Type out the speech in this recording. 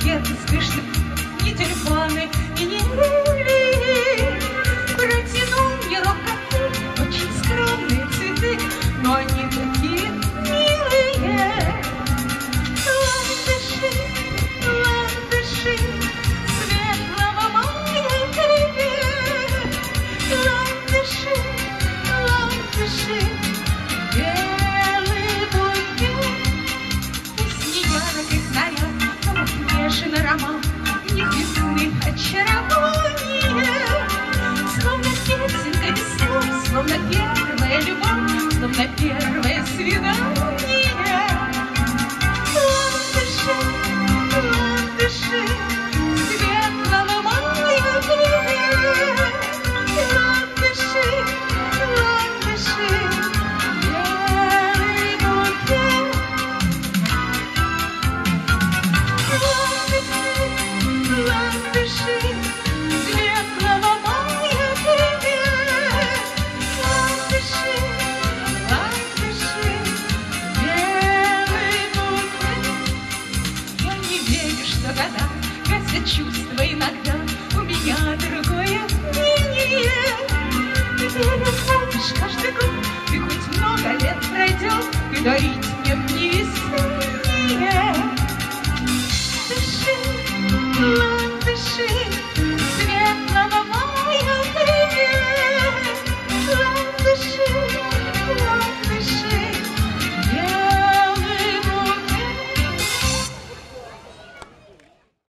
букеты спешны, ни телефоны и ни лилии. Протянул мне руку, очень скромные цветы, но они такие милые. Ландыши, светлого мая привет. Ландыши, белый букет. Песни ярок и снаряд, нежный роман, них безумных очарование. Словно песенка без слов, словно первая любовь, словно первое свидание. Ландыши, светлого мая привет. Ландыши, белый букет. Ландыши, светлого мая привет. Ландыши, белый букет. Я не верю, что года гасят чувства иногда. У меня другое мнение. Верю, помнишь, каждый год, и хоть много лет пройдет, ты даришь